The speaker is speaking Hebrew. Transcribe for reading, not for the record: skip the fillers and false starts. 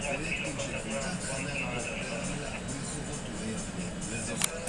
פרויקטים של קליטת חומר על חובות ולהפעיל, וזה